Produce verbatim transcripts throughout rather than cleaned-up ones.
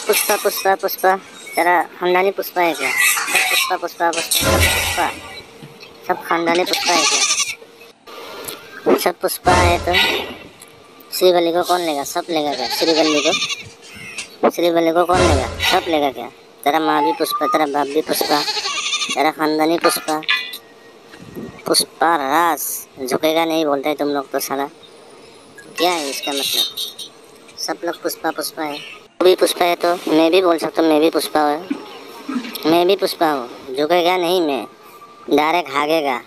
पुष्पा पुष्पा पुष्पा, तेरा खानदानी पुष्पा है क्या? सब पुष्पा पुष्पा पुष्पा सब पुष्पा, सब खानदानी पुष्पा है क्या? सब पुष्पा है तो श्रीवल्ली को कौन लेगा? सब लेगा क्या? श्रीवल्ली को श्रीवल्ली को कौन लेगा? सब लेगा क्या? तेरा माँ भी पुष्पा, तेरा बाप भी पुष्पा, तेरा खानदानी पुष्पा। पुष्पा राज झुकेगा नहीं बोलते तुम लोग तो साला, क्या है इसका मतलब? सब लोग पुष्पा पुष्पा है। तू भी पुष्पा है तो मैं भी बोल सकता हूँ मैं भी पुष्पा हूँ, मैं भी पुष्पा हूँ। झुकेगा नहीं मैं, डायरेक्ट भागेगा,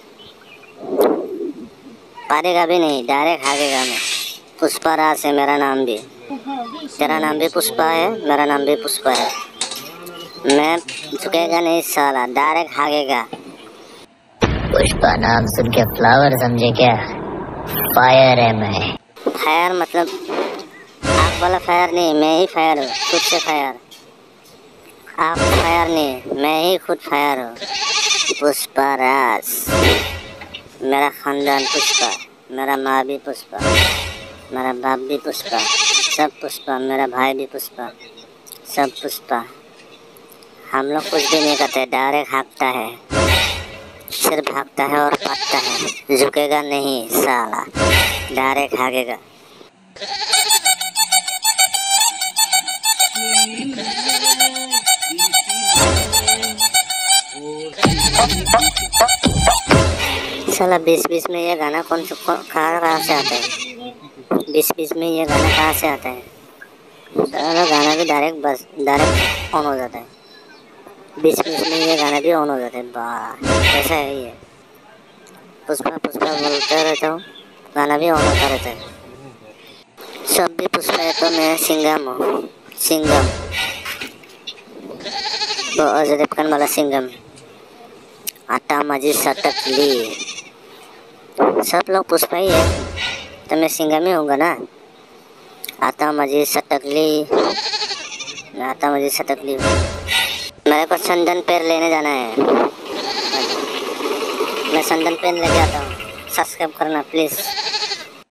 पारेगा भी नहीं, डायरेक्ट भागेगा मैं। पुष्पा राज है मेरा नाम भी, तेरा नाम भी पुष्पा है, मेरा नाम भी पुष्पा है। मैं झुकेगा नहीं साला, डायरेक्ट भागेगा। पुष्पा नाम सुन के फ्लावर समझे क्या? फायर है मैं। फायर मतलब आग वाला फायर नहीं, मैं ही फायर हूँ, खुद से फायर। आप फायर नहीं, मैं ही खुद फायर हूँ। पुष्पा राज, मेरा खानदान पुष्पा, मेरा माँ भी पुष्पा, मेरा बाप भी पुष्पा, सब पुष्पा, मेरा भाई भी पुष्पा, सब पुष्पा। हम लोग कुछ भी नहीं करते, डायरेक्ट भागता है, सिर्फ भागता है और भागता है, झुकेगा नहीं साला, डायरेक्ट भागेगा। साला बीच बीच में ये गाना कौन से कहाँ कहाँ से आता है? बीच बीच में ये गाना कहाँ से आता है? साला गाना भी डायरेक्ट बस डायरेक्ट ऑन हो जाता है, बीच बीच में ये गाना भी ऑन हो जाता है। वाह ऐसा है ये, पुष्पा पुष्पा बोलता रहता हूँ, गाना भी ऑन होता रहता है। सब भी पुष्पा है तो मैं सिंघम हूँ, सिंघम, वो अजय देवगन वाला सिंघम। आटा माझी सटकली, सब लोग पुष्पा ही है तो मैं सिंघम ही होऊंगा ना। आटा माझी सटकली, आटा माझी सटकली। मेरे को चंदन पेड़ लेने जाना है, मैं चंदन पेड़ लेके आता हूँ, सब्सक्राइब करना प्लीज़।